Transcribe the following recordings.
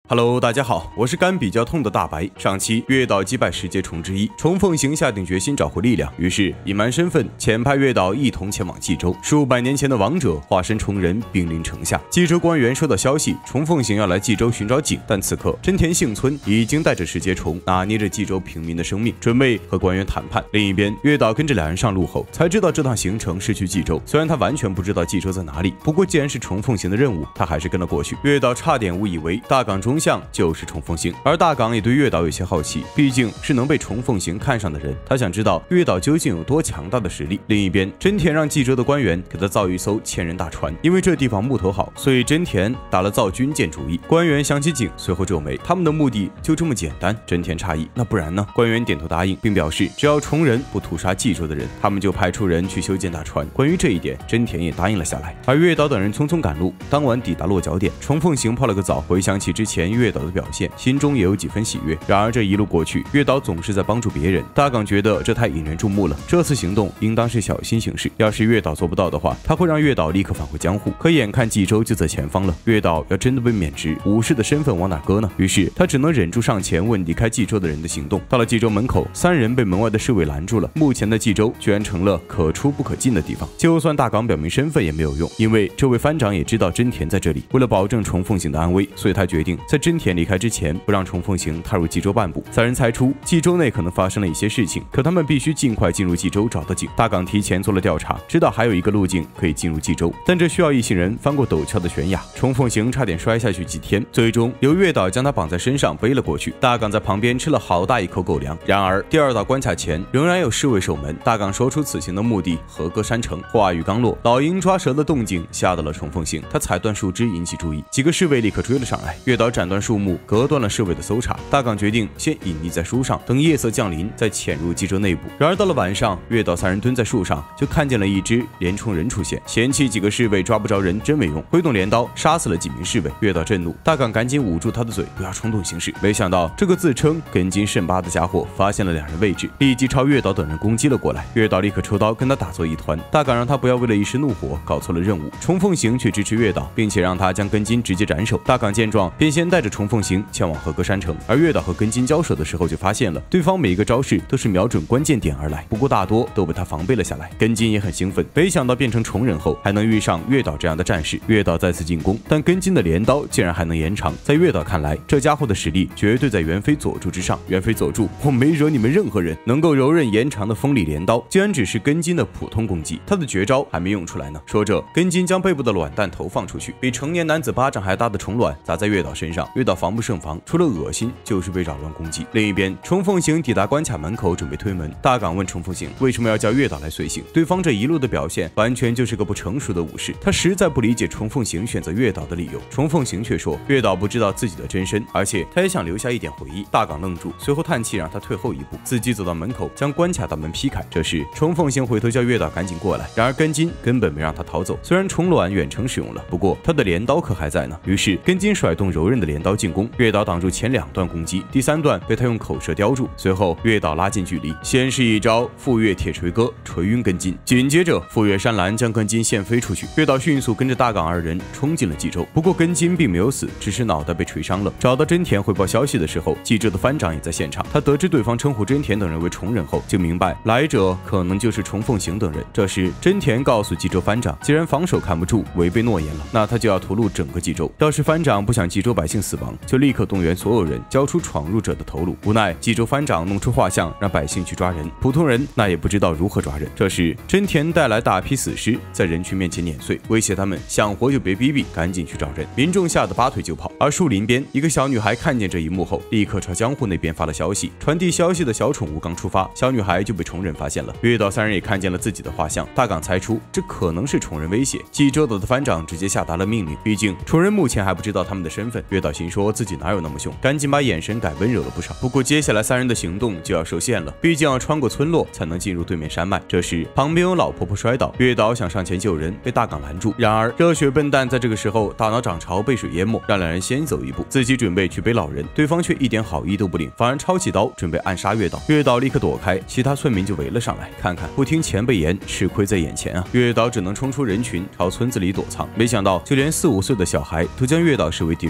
Hello， 大家好，我是肝比较痛的大白。上期月岛击败10阶虫之一，虫凤行下定决心找回力量，于是隐瞒身份，遣派月岛一同前往冀州。数百年前的王者化身虫人，兵临城下。冀州官员收到消息，虫凤行要来冀州寻找景，但此刻真田幸村已经带着10阶虫，拿捏着冀州平民的生命，准备和官员谈判。另一边，月岛跟着两人上路后，才知道这趟行程是去冀州。虽然他完全不知道冀州在哪里，不过既然是虫凤行的任务，他还是跟了过去。月岛差点误以为大港中相就是虫凤行，而大港也对月岛有些好奇，毕竟是能被虫凤行看上的人，他想知道月岛究竟有多强大的实力。另一边，真田让冀州的官员给他造一艘1000人大船，因为这地方木头好，所以真田打了造军舰主意。官员想起景，随后皱眉，他们的目的就这么简单？真田诧异，那不然呢？官员点头答应，并表示只要虫人不屠杀冀州的人，他们就派出人去修建大船。关于这一点，真田也答应了下来。而月岛等人匆匆赶路，当晚抵达落脚点，虫凤行泡了个澡，回想起之前月岛的表现，心中也有几分喜悦。然而这一路过去，月岛总是在帮助别人，大港觉得这太引人注目了，这次行动应当是小心行事。要是月岛做不到的话，他会让月岛立刻返回江户。可眼看冀州就在前方了，月岛要真的被免职，武士的身份往哪搁呢？于是他只能忍住上前问离开冀州的人的行动。到了冀州门口，3人被门外的侍卫拦住了。目前的冀州居然成了可出不可进的地方，就算大港表明身份也没有用，因为这位番长也知道真田在这里。为了保证虫凤行的安危，所以他决定在真田离开之前不让虫凤行踏入冀州半步。3人猜出冀州内可能发生了一些事情，可他们必须尽快进入冀州找到景。大港提前做了调查，知道还有一个路径可以进入冀州，但这需要一行人翻过陡峭的悬崖。虫凤行差点摔下去几天，最终由月岛将他绑在身上背了过去。大港在旁边吃了好大一口狗粮。然而第2道关卡前仍然有侍卫守门。大港说出此行的目的：和歌山城。话语刚落，老鹰抓蛇的动静吓到了虫凤行，他踩断树枝引起注意，几个侍卫立刻追了上来。月岛斩断树木，隔断了侍卫的搜查。大港决定先隐匿在树上，等夜色降临再潜入冀州内部。然而到了晚上，月岛3人蹲在树上，就看见了一只连虫人出现，嫌弃几个侍卫抓不着人真没用，挥动镰刀杀死了几名侍卫。月岛震怒，大港赶紧捂住他的嘴，不要冲动行事。没想到这个自称根津甚八的家伙发现了2人位置，立即朝月岛等人攻击了过来。月岛立刻抽刀跟他打作一团。大港让他不要为了一时怒火搞错了任务，虫凤行却支持月岛，并且让他将根津直接斩首。大港见状，便先带着虫凤行前往和歌山城。而月岛和根津交手的时候，就发现了对方每一个招式都是瞄准关键点而来，不过大多都被他防备了下来。根津也很兴奋，没想到变成虫人后还能遇上月岛这样的战士。月岛再次进攻，但根津的镰刀竟然还能延长。在月岛看来，这家伙的实力绝对在猿飞佐助之上。猿飞佐助，我没惹你们任何人，能够柔韧延长的锋利镰刀竟然只是根津的普通攻击，他的绝招还没用出来呢。说着，根津将背部的卵蛋投放出去，比成年男子巴掌还大的虫卵砸在月岛身上。月岛防不胜防，除了恶心就是被扰乱攻击。另一边，虫凤行抵达关卡门口准备推门，大港问虫凤行为什么要叫月岛来随行，对方这一路的表现完全就是个不成熟的武士，他实在不理解虫凤行选择月岛的理由。虫凤行却说月岛不知道自己的真身，而且他也想留下一点回忆。大港愣住，随后叹气让他退后一步，自己走到门口将关卡大门劈开。这时虫凤行回头叫月岛赶紧过来，然而根津根本没让他逃走。虽然虫卵远程使用了，不过他的镰刀可还在呢。于是根津甩动柔韧的镰刀进攻，月岛挡住前2段攻击，第3段被他用口舌叼住。随后月岛拉近距离，先是一招赴月铁锤戈锤晕根津，紧接着赴月山兰将根津线飞出去。月岛迅速跟着大港2人冲进了冀州，不过根津并没有死，只是脑袋被锤伤了。找到真田汇报消息的时候，冀州的番长也在现场。他得知对方称呼真田等人为虫人后，就明白来者可能就是虫凤行等人。这时真田告诉冀州番长，既然防守看不住，违背诺言了，那他就要屠戮整个冀州。要是番长不想冀州百姓死亡，就立刻动员所有人交出闯入者的头颅。无奈冀州番长弄出画像，让百姓去抓人，普通人那也不知道如何抓人。这时真田带来大批死尸，在人群面前碾碎，威胁他们想活就别逼逼，赶紧去找人。民众吓得拔腿就跑。而树林边，一个小女孩看见这一幕后，立刻朝江户那边发了消息。传递消息的小宠物刚出发，小女孩就被虫人发现了。月岛3人也看见了自己的画像，大港猜出这可能是虫人威胁。冀州的番长直接下达了命令，毕竟虫人目前还不知道他们的身份。月岛心说自己哪有那么凶，赶紧把眼神改温柔了不少。不过接下来3人的行动就要受限了，毕竟要穿过村落才能进入对面山脉。这时旁边有老婆婆摔倒，月岛想上前救人，被大港拦住。然而热血笨蛋在这个时候大脑涨潮被水淹没，让2人先走一步，自己准备去背老人，对方却一点好意都不领，反而抄起刀准备暗杀月岛。月岛立刻躲开，其他村民就围了上来，看看不听前辈言，吃亏在眼前啊！月岛只能冲出人群，朝村子里躲藏。没想到就连4、5岁的小孩都将月岛视为敌人攻击，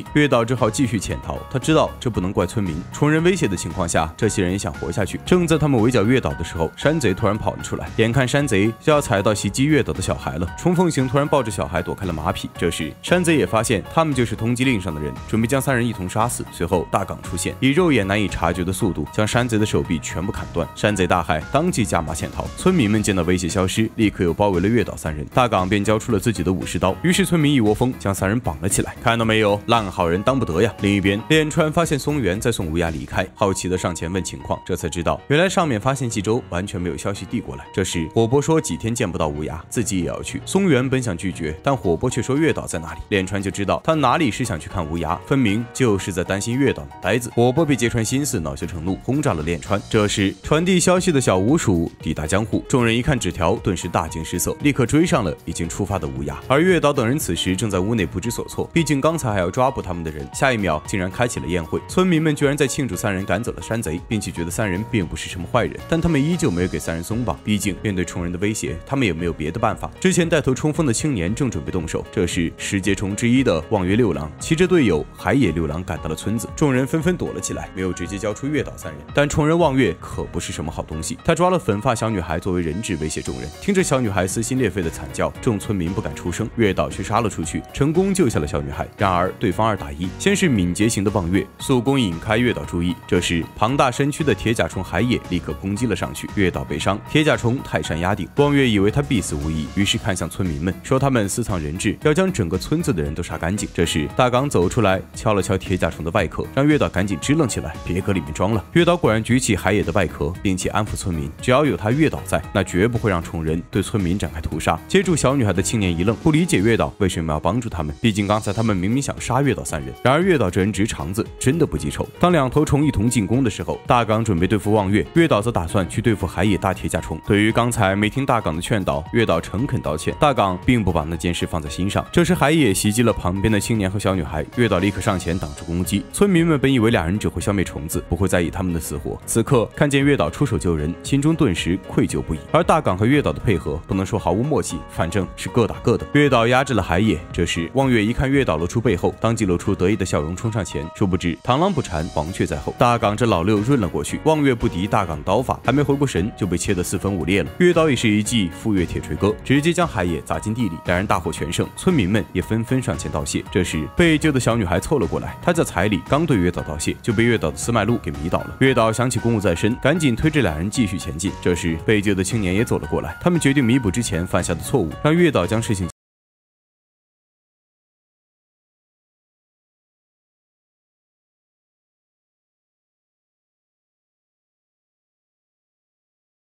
月岛只好继续潜逃。他知道这不能怪村民，虫人威胁的情况下，这些人也想活下去。正在他们围剿月岛的时候，山贼突然跑了出来，眼看山贼就要踩到袭击月岛的小孩了，冲凤行突然抱着小孩躲开了马匹。这时山贼也发现他们就是通缉令上的人，准备将3人一同杀死。随后大港出现，以肉眼难以察觉的速度将山贼的手臂全部砍断。山贼大骇，当即加码潜逃。村民们见到威胁消失，立刻又包围了月岛3人。大港便交出了自己的武士刀，于是村民一窝蜂将3人绑了起来。看到没有，烂好人当不得呀！另一边，连川发现松原在送乌鸦离开，好奇的上前问情况，这才知道原来上面发现冀州完全没有消息递过来。这时火波说几天见不到乌鸦，自己也要去。松原本想拒绝，但火波却说月岛在哪里。连川就知道他哪里是想去看乌鸦，分明就是在担心月岛的呆子。火波被揭穿心思，恼羞成怒，轰炸了连川。这时传递消息的小五鼠抵达江户，众人一看纸条，顿时大惊失色，立刻追上了已经出发的乌鸦。而月岛等人此时正在屋内不知所措，毕竟刚才还要抓捕他们的人，下一秒竟然开启了宴会。村民们居然在庆祝3人赶走了山贼，并且觉得3人并不是什么坏人，但他们依旧没有给3人松绑，毕竟面对虫人的威胁，他们也没有别的办法。之前带头冲锋的青年正准备动手，这时10节虫之一的望月六郎骑着队友海野六郎赶到了村子，众人纷纷躲了起来，没有直接交出月岛3人。但虫人望月可不是什么好东西，他抓了粉发小女孩作为人质威胁众人。听着小女孩撕心裂肺的惨叫，众村民不敢出声，月岛却杀了出去，成功救下了小女孩。然而对方2打1，先是敏捷型的望月速攻引开月岛注意，这时庞大身躯的铁甲虫海野立刻攻击了上去，月岛被伤，铁甲虫泰山压顶。望月以为他必死无疑，于是看向村民们，说他们私藏人质，要将整个村子的人都杀干净。这时大港走出来，敲了敲铁甲虫的外壳，让月岛赶紧支棱起来，别搁里面装了。月岛果然举起海野的外壳，并且安抚村民，只要有他月岛在，那绝不会让虫人对村民展开屠杀。接住小女孩的青年一愣，不理解月岛为什么要帮助他们，毕竟刚才他们明明想杀月岛3人。然而月岛这人直肠子，真的不记仇。当2头虫一同进攻的时候，大港准备对付望月，月岛则打算去对付海野大铁甲虫。对于刚才没听大港的劝导，月岛诚恳道歉，大港并不把那件事放在心上。这时海野袭击了旁边的青年和小女孩，月岛立刻上前挡住攻击。村民们本以为2人只会消灭虫子，不会在意他们的死活，此刻看见月岛出手救人，心中顿时愧疚不已。而大港和月岛的配合不能说毫无默契，反正是各打各的。月岛压制了海野，这时望月一看月岛露出背后，当即露出得意的笑容，冲上前。殊不知螳螂捕蝉，黄雀在后，大港这老六润了过去，望月不敌大港刀法，还没回过神就被切得4分5裂了。月岛也是一记赴月铁锤歌，直接将海野砸进地里。2人大获全胜，村民们也纷纷上前道谢。这时被救的小女孩凑了过来，她叫彩里，刚对月岛道谢，就被月岛的司麦路给迷倒了。月岛想起公务在身，赶紧推着2人继续前进。这时被救的青年也走了过来，他们决定弥补之前犯下的错误，让月岛将事情